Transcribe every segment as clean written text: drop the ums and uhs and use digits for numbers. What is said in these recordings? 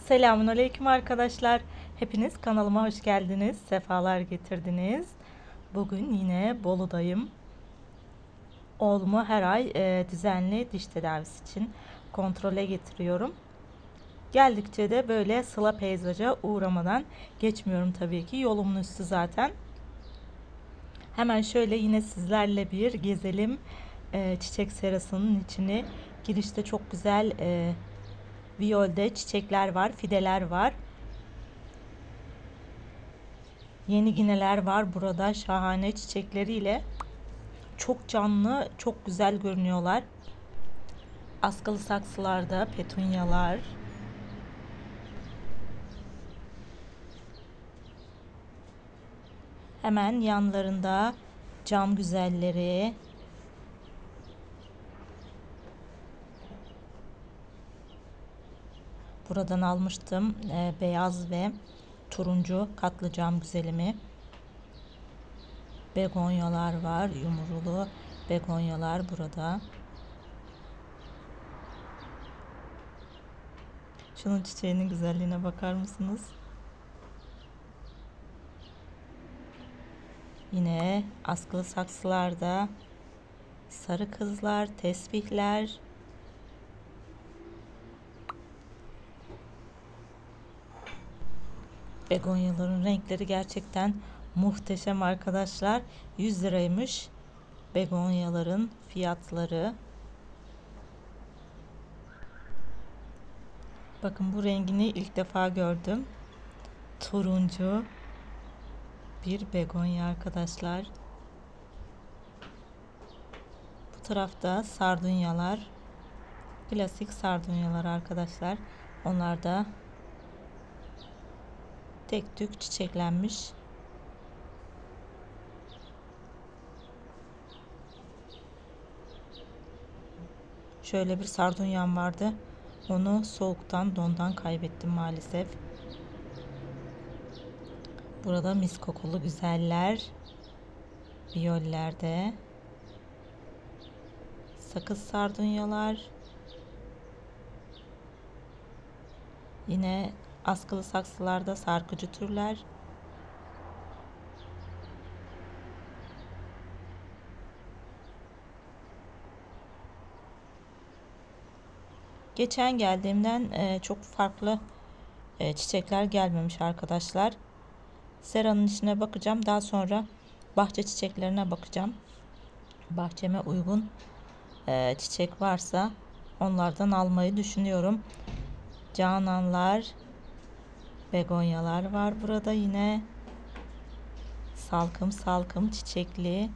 Selamünaleyküm arkadaşlar. Hepiniz kanalıma hoş geldiniz. Sefalar getirdiniz. Bugün yine Bolu'dayım. Oğlumu her ay düzenli diş tedavisi için kontrole getiriyorum. Geldikçe de böyle Sıla peyzaja uğramadan geçmiyorum tabii ki. Yolumun üstü zaten. Hemen şöyle yine sizlerle bir gezelim. Çiçek serasının içini. Girişte çok güzel viyolde çiçekler var, fideler var. Yeni gineler var burada, şahane çiçekleriyle. Çok canlı, çok güzel görünüyorlar. Askılı saksılarda petunyalar. Hemen yanlarında cam güzelleri. Buradan almıştım beyaz ve turuncu katlı cam güzelimi. Begonyalar var, yumrulu begonyalar burada. Şunun çiçeğinin güzelliğine bakar mısınız? Yine askılı saksılarda sarı kızlar, tesbihler. Begonyaların renkleri gerçekten muhteşem arkadaşlar. 100 liraymış begonyaların fiyatları. Bakın bu rengini ilk defa gördüm. Turuncu bir begonya arkadaşlar. Bu tarafta sardunyalar. Klasik sardunyalar arkadaşlar. Onlar da tek tük çiçeklenmiş. Şöyle bir sardunyam vardı. Onu soğuktan, dondan kaybettim maalesef. Burada mis kokulu güzeller. Viyollerde. Sakız sardunyalar. Yine askılı saksılarda sarkıcı türler. Geçen geldiğimden çok farklı çiçekler gelmemiş arkadaşlar. Seranın içine bakacağım. Daha sonra bahçe çiçeklerine bakacağım. Bahçeme uygun çiçek varsa onlardan almayı düşünüyorum. Cananlar, begonyalar var burada yine. Salkım salkım çiçekli.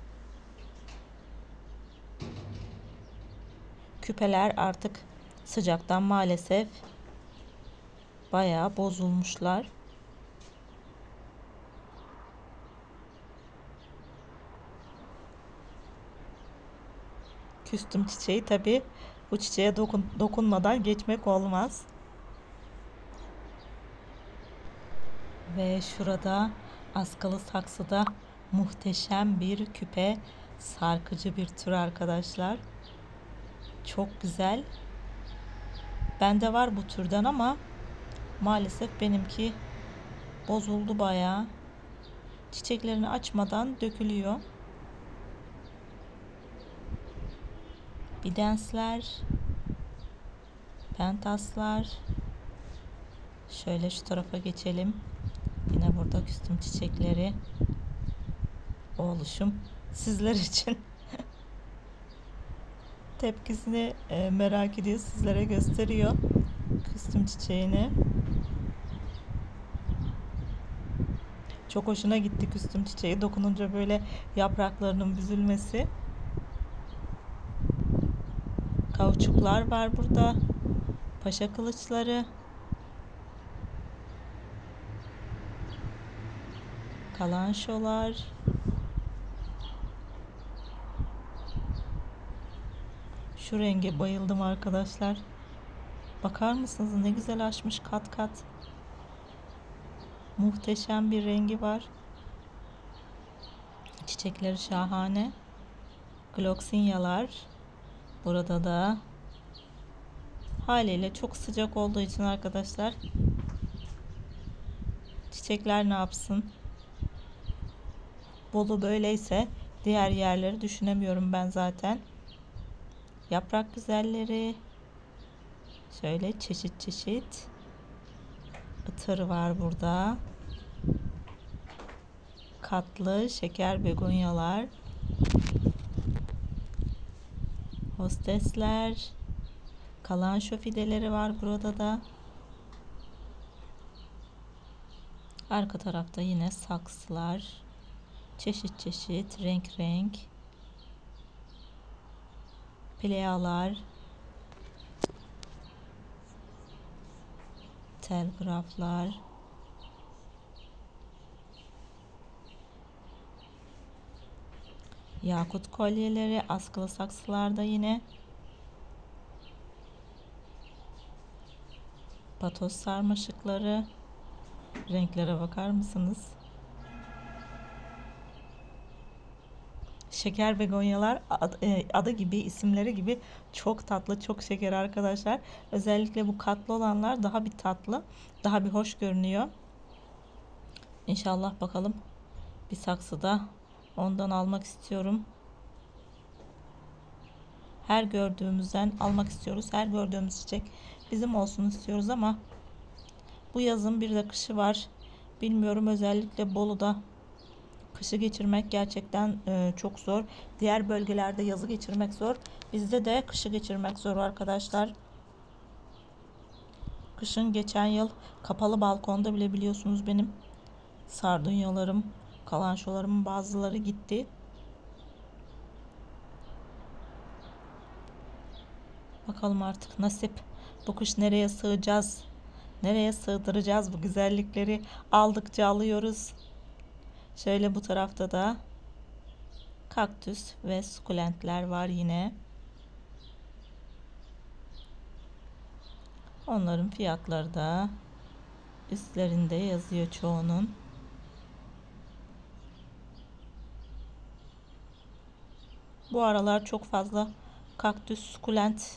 Küpeler artık sıcaktan maalesef bayağı bozulmuşlar. Küstüm çiçeği, tabi bu çiçeğe dokunmadan geçmek olmaz. Ve şurada askılı saksıda muhteşem bir küpe, sarkıcı bir tür arkadaşlar. Çok güzel. Bende var bu türden ama maalesef benimki bozuldu bayağı. Çiçeklerini açmadan dökülüyor. Bidensler, pentaslar. Şöyle şu tarafa geçelim. Yine burada küstüm çiçekleri. Oğluşum sizler için tepkisini merak ediyor. Sizlere gösteriyor küstüm çiçeğini. Çok hoşuna gitti küstüm çiçeği. Dokununca böyle yapraklarının büzülmesi. Kauçuklar var burada. Paşa kılıçları. Kalanşolar. Şu renge bayıldım arkadaşlar. Bakar mısınız ne güzel açmış kat kat. Muhteşem bir rengi var. Çiçekleri şahane. Gloksinyalar. Burada da Haliyle çok sıcak olduğu için arkadaşlar, çiçekler ne yapsın? Bolu böyleyse diğer yerleri düşünemiyorum ben zaten. Yaprak güzelleri. Şöyle çeşit çeşit. Itır var burada. Katlı şeker begonyalar. Hostesler. Kalanço fideleri var burada da. Arka tarafta yine saksılar. Çeşit çeşit, renk renk. Plealar. Telgraflar. Yakut kolyeleri, askılı saksılarda yine. Patos sarmaşıkları. Renklere bakar mısınız? Şeker begonyalar adı gibi, isimleri gibi çok tatlı, çok şeker arkadaşlar. Özellikle bu katlı olanlar daha bir tatlı, daha bir hoş görünüyor. İnşallah bakalım bir saksıda ondan almak istiyorum. Her gördüğümüzden almak istiyoruz. Her gördüğümüz çiçek bizim olsun istiyoruz ama bu yazın bir de kışı var. Bilmiyorum, özellikle Bolu'da kışı geçirmek gerçekten çok zor. Diğer bölgelerde yazı geçirmek zor. Bizde de kışı geçirmek zor arkadaşlar. Kışın geçen yıl kapalı balkonda bile biliyorsunuz benim sardunyalarım, kalançolarımın bazıları gitti. Bakalım artık nasip. Bu kış nereye sığacağız? Nereye sığdıracağız bu güzellikleri? Aldıkça alıyoruz. Şöyle bu tarafta da kaktüs ve sukulentler var yine. Onların fiyatları da üstlerinde yazıyor çoğunun. Bu aralar çok fazla kaktüs, sukulent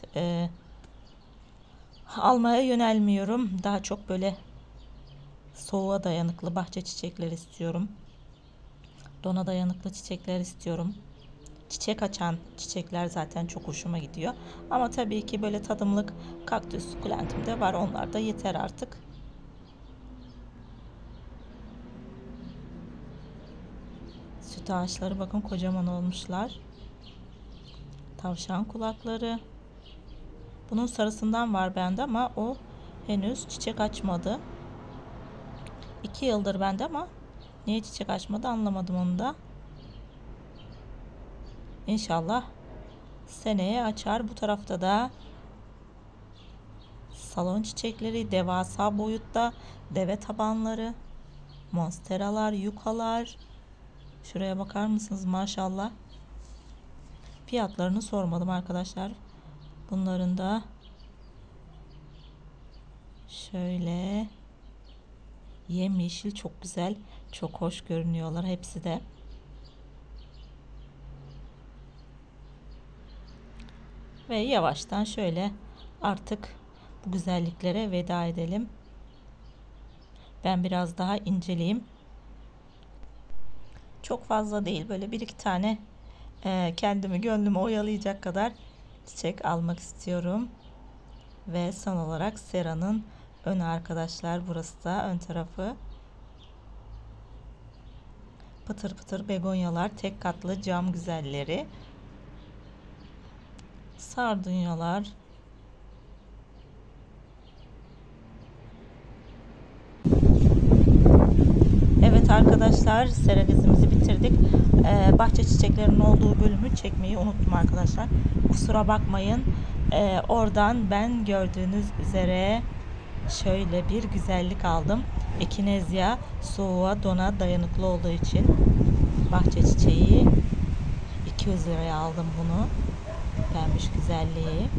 almaya yönelmiyorum. Daha çok böyle soğuğa dayanıklı bahçe çiçekleri istiyorum. Dona dayanıklı çiçekler istiyorum. Çiçek açan çiçekler zaten çok hoşuma gidiyor. Ama tabii ki böyle tadımlık kaktüs, sukulentim de var. Onlar da yeter artık. Süt ağaçları bakın kocaman olmuşlar. Tavşan kulakları. Bunun sarısından var bende ama o henüz çiçek açmadı. 2 yıldır bende ama niye çiçek açmadı anlamadım onu da. İnşallah seneye açar. Bu tarafta da salon çiçekleri devasa boyutta, deve tabanları, monsteralar, yukalar. Şuraya bakar mısınız maşallah. Fiyatlarını sormadım arkadaşlar. Bunların da şöyle yemyeşil, çok güzel, çok hoş görünüyorlar hepsi de. Ve yavaştan şöyle artık bu güzelliklere veda edelim. Ben biraz daha inceleyeyim. Çok fazla değil, böyle bir iki tane kendimi gönlümü oyalayacak kadar çiçek almak istiyorum. Ve son olarak seranın önü arkadaşlar, burası da ön tarafı. Pıtır pıtır begonyalar, tek katlı cam güzelleri, sardunyalar, evet arkadaşlar, sera gezimizi bitirdik. Bahçe çiçeklerinin olduğu bölümü çekmeyi unuttum arkadaşlar, kusura bakmayın. Oradan ben gördüğünüz üzere şöyle bir güzellik aldım. Ekinezya soğuğa, dona dayanıklı olduğu için bahçe çiçeği. 200 liraya aldım bunu. Pembiş güzelliği.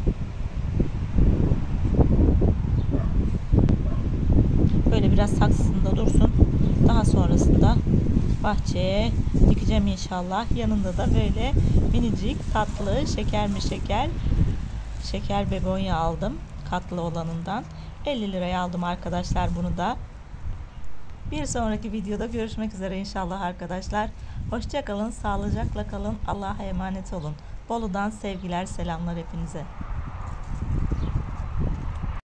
Böyle biraz saksısında dursun. Daha sonrasında bahçeye dikeceğim inşallah. Yanında da böyle minicik tatlı şeker mi şeker begonya aldım. katlı olanından 50 liraya aldım arkadaşlar bunu da. Bir sonraki videoda görüşmek üzere inşallah arkadaşlar. Hoşça kalın, sağlıcakla kalın. Allah'a emanet olun. Bolu'dan sevgiler, selamlar hepinize.